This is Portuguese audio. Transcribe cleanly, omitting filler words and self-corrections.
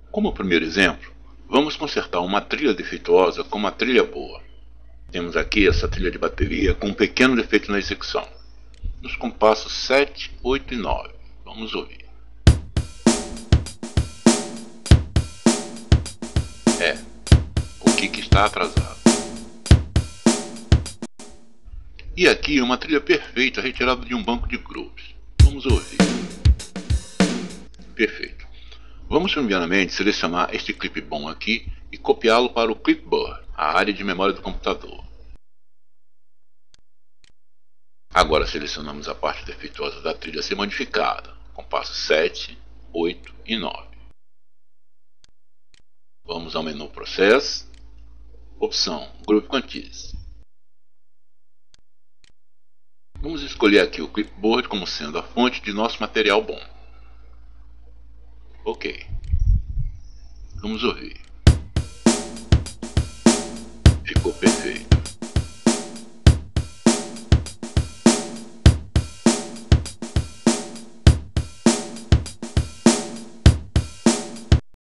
Como primeiro exemplo, vamos consertar uma trilha defeituosa com uma trilha boa. Temos aqui essa trilha de bateria com um pequeno defeito na execução. Nos compassos 7, 8 e 9. Vamos ouvir. O kick está atrasado. E aqui uma trilha perfeita retirada de um banco de grooves. Vamos ouvir. Perfeito. Vamos primeiramente selecionar este clipe bom aqui e copiá-lo para o clipboard, a área de memória do computador. Agora selecionamos a parte defeituosa da trilha a ser modificada, compasso 7, 8 e 9. Vamos ao menu Process, opção Groove Quantize. Vamos escolher aqui o clipboard como sendo a fonte de nosso material bom. Ok. Vamos ouvir.